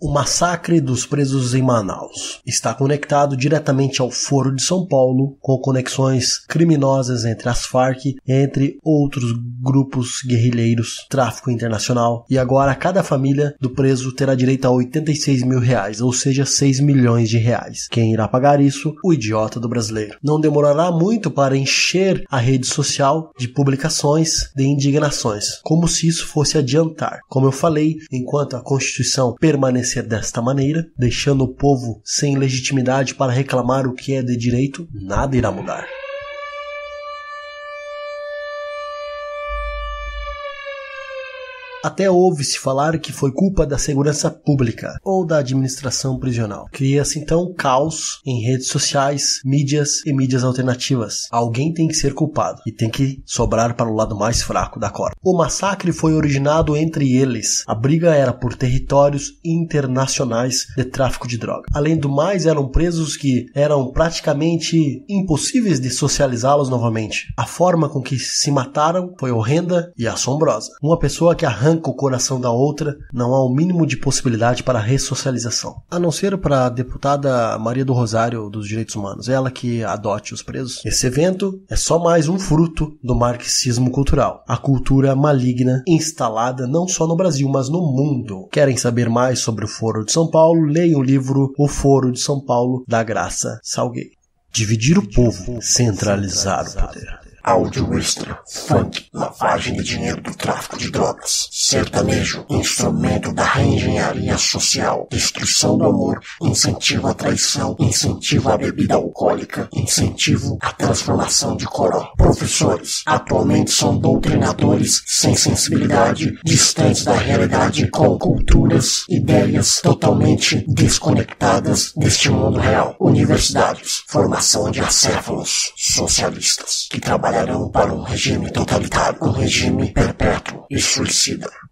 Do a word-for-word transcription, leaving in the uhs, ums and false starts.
O massacre dos presos em Manaus está conectado diretamente ao Foro de São Paulo, com conexões criminosas entre as Farc e entre outros grupos guerrilheiros, tráfico internacional, e agora cada família do preso terá direito a oitenta e seis mil reais, ou seja, seis milhões de reais. Quem irá pagar isso? O idiota do brasileiro. Não demorará muito para encher a rede social de publicações de indignações, como se isso fosse adiantar. Como eu falei, enquanto a Constituição permanecer desta maneira, deixando o povo sem legitimidade para reclamar o que é de direito, nada irá mudar. Até ouve-se falar que foi culpa da segurança pública ou da administração prisional. Cria-se então caos em redes sociais, mídias e mídias alternativas. Alguém tem que ser culpado e tem que sobrar para o lado mais fraco da corda. O massacre foi originado entre eles. A briga era por territórios internacionais de tráfico de droga. Além do mais, eram presos que eram praticamente impossíveis de socializá-los novamente. A forma com que se mataram foi horrenda e assombrosa. Uma pessoa que arranca o coração da outra, não há o mínimo de possibilidade para a ressocialização. A não ser para a deputada Maria do Rosário dos Direitos Humanos, ela que adote os presos. Esse evento é só mais um fruto do marxismo cultural, a cultura maligna instalada não só no Brasil, mas no mundo. Querem saber mais sobre o Foro de São Paulo? Leiam o livro O Foro de São Paulo, da Graça Salgueiro. Dividir o povo, centralizar o poder. Áudio extra, funk, lavagem de dinheiro do tráfico de drogas, sertanejo, instrumento da reengenharia social, destruição do amor, incentivo à traição, incentivo à bebida alcoólica, incentivo à transformação de coró. Professores, atualmente são doutrinadores sem sensibilidade, distantes da realidade, com culturas, ideias totalmente desconectadas deste mundo real. Universidades, formação de acéfalos socialistas, que trabalham para um regime totalitário, um regime perpétuo e suicida.